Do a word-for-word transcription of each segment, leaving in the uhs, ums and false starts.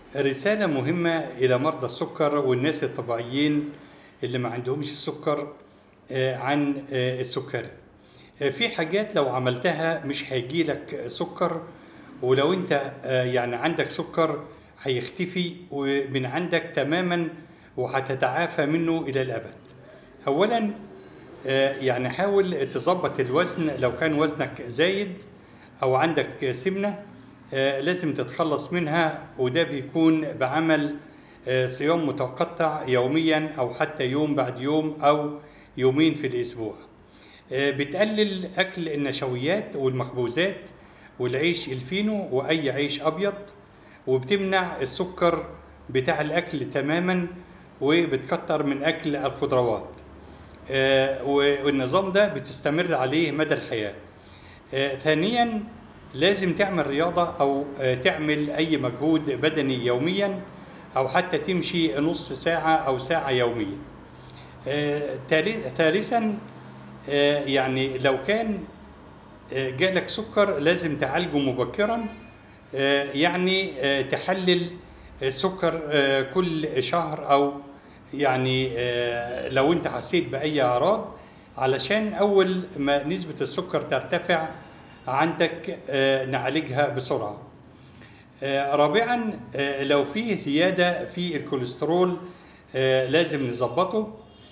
رسالة مهمة إلى مرضى السكر والناس الطبيعيين اللي ما عندهمش السكر آه، عن آه، السكري. آه، في حاجات لو عملتها مش هيجيلك سكر، ولو انت آه، يعني عندك سكر هيختفي من عندك تماما وهتتعافى منه إلى الأبد. أولا آه، يعني حاول تظبط الوزن. لو كان وزنك زايد أو عندك سمنة آه، لازم تتخلص منها، وده بيكون بعمل آه، صيام متقطع يوميا أو حتى يوم بعد يوم أو يومين في الأسبوع. آه، بتقلل أكل النشويات والمخبوزات والعيش الفينو وأي عيش أبيض، وبتمنع السكر بتاع الأكل تماما، وبتكتر من أكل الخضروات. آه، والنظام ده بتستمر عليه مدى الحياة. آه، ثانيا لازم تعمل رياضة أو آه، تعمل أي مجهود بدني يوميا، أو حتى تمشي نص ساعة أو ساعة يوميا. آه، تالي- ثالثا آه، يعني لو كان آه، جالك سكر لازم تعالجه مبكرا. آه، يعني آه، تحلل السكر آه، كل شهر، أو يعني آه، لو أنت حسيت بأي أعراض، علشان أول ما نسبة السكر ترتفع عندك آه، نعالجها بسرعة. آه، رابعا آه، لو في زيادة في الكوليسترول آه، لازم نظبطه.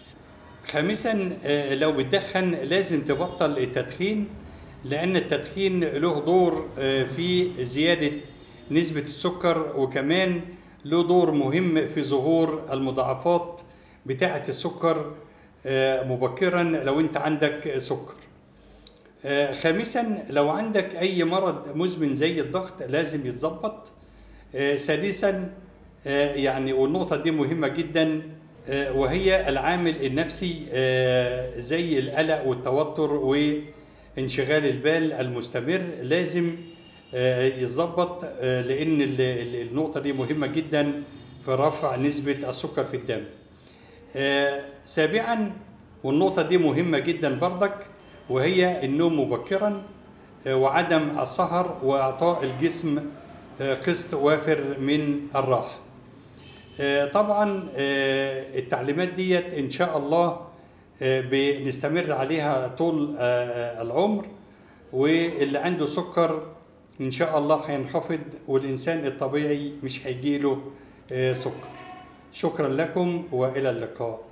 خامسا آه، لو بتدخن لازم تبطل التدخين، لأن التدخين له دور آه، في زيادة نسبة السكر، وكمان له دور مهم في ظهور المضاعفات بتاعة السكر آه، مبكرا لو أنت عندك سكر. آه، خامسا لو عندك أي مرض مزمن زي الضغط لازم يتظبط. آه، سادسا آه، يعني والنقطة دي مهمة جدا، آه، وهي العامل النفسي آه، زي القلق والتوتر وانشغال البال المستمر لازم آه، يتظبط، آه، لأن ال- ال- النقطة دي مهمة جدا في رفع نسبة السكر في الدم. آه، سابعا والنقطة دي مهمة جدا برضك، وهي النوم مبكرا آه، وعدم السهر، وإعطاء الجسم آه، قسط وافر من الراحة. آه، طبعا آه، التعليمات ديت إن شاء الله آه، بنستمر عليها طول آه، العمر، واللي عنده سكر إن شاء الله هينخفض، والإنسان الطبيعي مش هيجيله آه، سكر. شكرا لكم وإلى اللقاء.